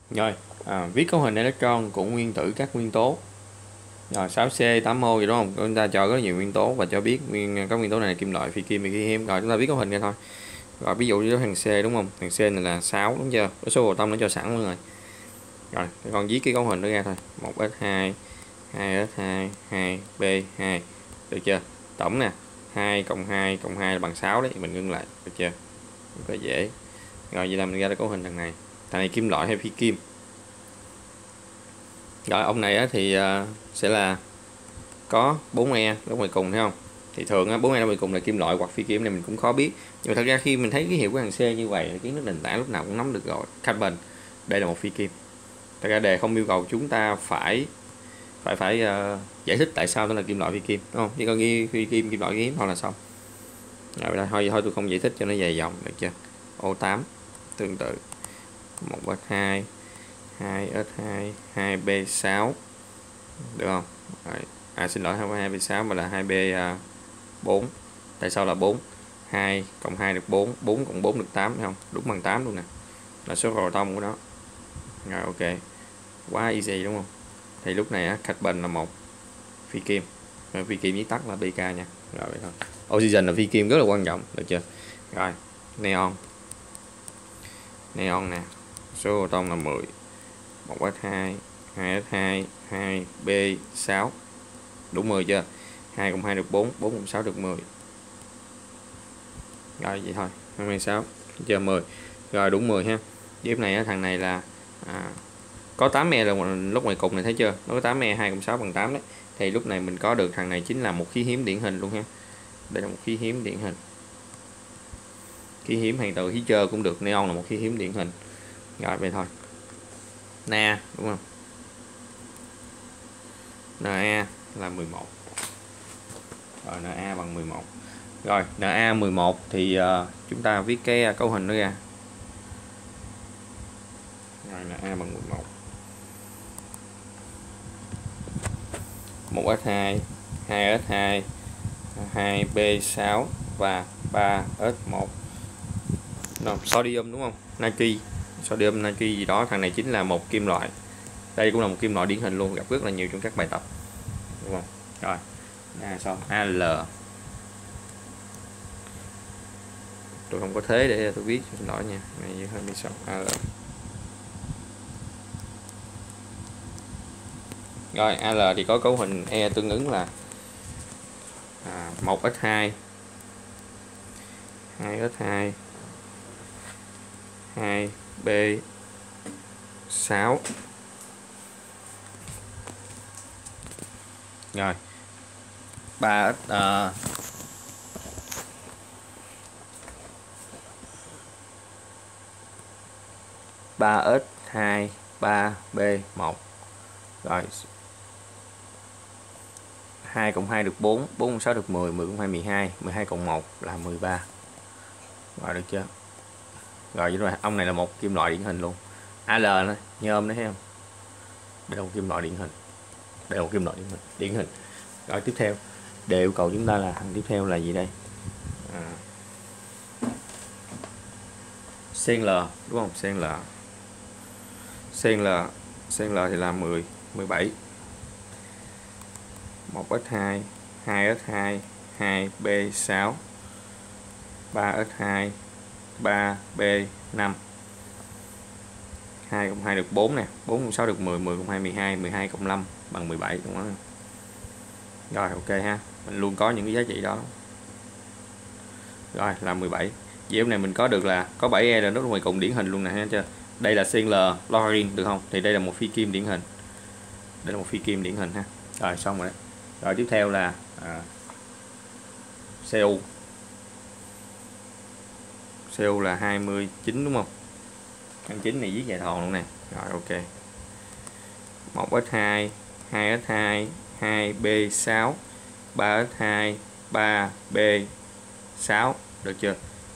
Rồi, viết cấu hình electron của nguyên tử các nguyên tố. Rồi 6C 8mol gì đúng không? Chúng ta cho rất nhiều nguyên tố và cho biết các nguyên tố này là kim loại, phi kim, phi hiếm. Rồi chúng ta viết cấu hình ra thôi. Rồi ví dụ như thằng C đúng không? Thằng C này là 6 đúng chưa? Cái số proton nó cho sẵn luôn rồi. Rồi, con viết cái cấu hình nó ra thôi. 1s2, 2s2, 2b2. Được chưa? Tổng nè, 2 cộng 2 là bằng 6 đấy, mình ngưng lại, được chưa? Rất là dễ. Rồi vậy là mình ra được cấu hình thằng này. Thằng này kim loại hay phi kim? Rồi ông này á, thì sẽ là có 4E ở ngoài cùng thấy không? Thì thường á, 4E ở ngoài cùng là kim loại hoặc phi kim này mình cũng khó biết. Nhưng mà thật ra khi mình thấy cái hiệu của thằng C như vậy là kiến thức nền tảng lúc nào cũng nắm được rồi. Carbon, đây là một phi kim. Thật ra đề không yêu cầu chúng ta phải giải thích tại sao nó là kim loại phi kim, đúng không? Chỉ cần ghi phi kim, kim loại hiếm thôi là xong. Rồi thôi tôi không giải thích cho nó dài dòng, được chưa? O8 tương tự 1S2, 2S2, 2B6, được không? Rồi. Xin lỗi, không phải 2B6 mà là 2B4. Tại sao là 4? 2 cộng 2 được 4, 4 cộng 4 được 8, thấy không? Đúng bằng 8 luôn nè. Là số proton của nó. Rồi ok. Quá easy đúng không? Thì lúc này á, carbon là một phi kim. Rồi, phi kim viết tắt là BK nha. Rồi vậy thôi. Oxygen là phi kim rất là quan trọng, được chưa? Rồi, neon. Neon nè. Số proton là 10. 1S2, 2S2, 2B6. Đủ 10 chưa? 2 cộng 2 được 4, 4 cộng 6 được 10. Rồi vậy thôi, 26 chưa 10. Rồi đủ 10 ha. Tiếp này á, thằng này là có 8E là lúc ngoài cùng này, thấy chưa? Nó có 8E, 2 cộng 6 bằng 8 đấy. Thì lúc này mình có được thằng này chính là một khí hiếm điển hình luôn ha. Đây là một khí hiếm điển hình. Khí hiếm hàng từ khí trơ cũng được, neon là một khí hiếm điển hình. Rồi vậy thôi. Na đúng không? Na là 11. Rồi Na bằng 11. Rồi Na 11 thì chúng ta viết cái cấu hình nó ra. Rồi Na bằng 11. 1S2, 2S2, 2B6 và 3S1. Sodium đúng không? Natri, sodium natri gì đó, thằng này chính là một kim loại. Đây cũng là một kim loại điển hình luôn, gặp rất là nhiều trong các bài tập. Đúng không? Rồi. Xong Al. Tôi không có thế để tôi viết, xin lỗi nha. Này hơi bị sợ. Al. Rồi Al thì có cấu hình E tương ứng là 1S2, 2S2, 2B6. Rồi 3S 3S2, 3B1. Rồi 2 cộng 2 được 4, 4 cộng 6 được 10, 10 cộng 2 12, 12 cộng 1 là 13. Rồi được chưa? Rồi vậy ông này là một kim loại điển hình luôn. Al nữa, nhôm đấy thấy không? Đây là một kim loại điển hình. Đây là một kim loại điển hình. Rồi tiếp theo, đề yêu cầu chúng ta là thằng tiếp theo là gì đây? Cl đúng không? Cl thì là 10, 17. 1S2, 2S2, 2B6, 3S2, 3B5. 2 cộng 2 được 4 nè, 4 cộng 6 được 10, 10 cộng 2 12, 12 cộng 5 bằng 17 đúng không? Rồi ok ha, mình luôn có những cái giá trị đó. Rồi là 17. Vậy hôm nay mình có được là có 7E là nó ngoài cùng điển hình luôn nè, thấy chưa? Đây là Cl chlorine được không? Thì đây là một phi kim điển hình. Đây là một phi kim điển hình ha. Rồi xong rồi đấy. Rồi tiếp theo là Cu. Cu là 29 đúng không? 29 này viết dài thòn luôn nè. Rồi ok. 1S2, 2S2, 2B6, 3S2, 3B6, được chưa?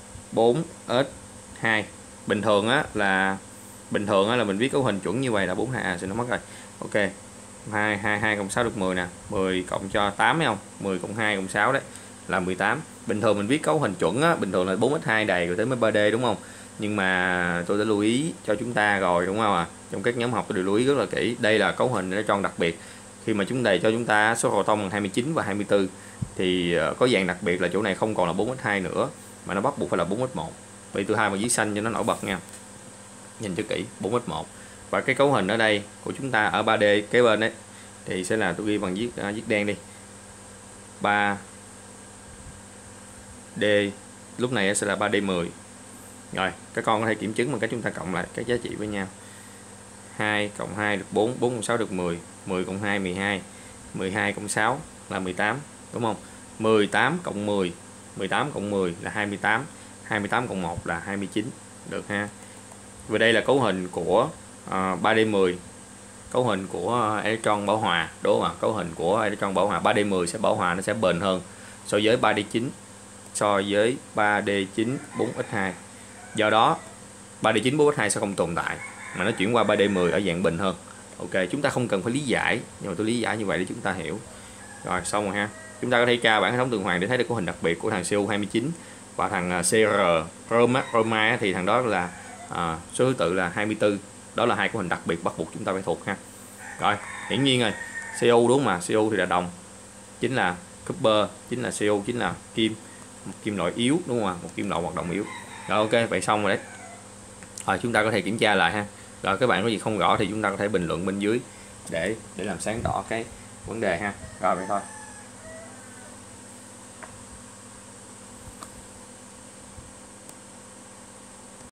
4S2. Bình thường á là mình viết cấu hình chuẩn như vậy là 42. Xin nó mất rồi. Ok. 2 cộng 6 được 10 nè, 10 cộng cho 8 thấy không? 10 cộng 2 cộng 6 đấy là 18. Bình thường mình viết cấu hình chuẩn á, bình thường là 4x2 đầy rồi tới mới 3D đúng không? nhưng mà tôi đã lưu ý cho chúng ta rồi đúng không ạ? Trong các nhóm học tôi đều lưu ý rất là kỹ. Đây là cấu hình electron đặc biệt. Khi mà chúng đầy cho chúng ta số proton bằng 29 và 24 thì có dạng đặc biệt là chỗ này không còn là 4x2 nữa mà nó bắt buộc phải là 4x1. Vậy tôi hai bằng viết xanh cho nó nổi bật nha. Nhìn cho kỹ, 4x1. Và cái cấu hình ở đây của chúng ta ở 3D kế bên đấy thì sẽ là tôi ghi bằng viết đen đi. 3D lúc này sẽ là 3D10. Rồi, các con có thể kiểm chứng bằng cách chúng ta cộng lại các giá trị với nhau. 2 cộng 2 được 4, 4 cộng 6 được 10, 10 cộng 2 12, 12 cộng 6 là 18, đúng không? 18 cộng 10, 18 cộng 10 là 28, 28 cộng 1 là 29, được ha. Và đây là cấu hình của 3D10, cấu hình của electron bảo hòa, đúng không ạ? Cấu hình của electron bảo hòa 3D10 sẽ bảo hòa, nó sẽ bền hơn so với 3D9, so với 3D9 4x2. Do đó 3D9 4x2 sẽ không tồn tại mà nó chuyển qua 3D10 ở dạng bình hơn. Ok, chúng ta không cần phải lý giải, nhưng mà tôi lý giải như vậy để chúng ta hiểu. Rồi xong rồi ha. Chúng ta có thể tra bảng hệ thống tuần hoàn để thấy được cấu hình đặc biệt của thằng Cu29 và thằng CR Roma thì thằng đó là số thứ tự là 24. Đó là hai cấu hình đặc biệt bắt buộc chúng ta phải thuộc ha. Rồi, hiển nhiên rồi. Cu đúng mà, Cu thì là đồng, chính là copper, chính là Cu, chính là kim, một kim loại yếu đúng không ạ? Một kim loại hoạt động yếu. Rồi ok, vậy xong rồi đấy. Rồi chúng ta có thể kiểm tra lại ha. Rồi các bạn có gì không rõ thì chúng ta có thể bình luận bên dưới để làm sáng tỏ cái vấn đề ha. Rồi vậy thôi.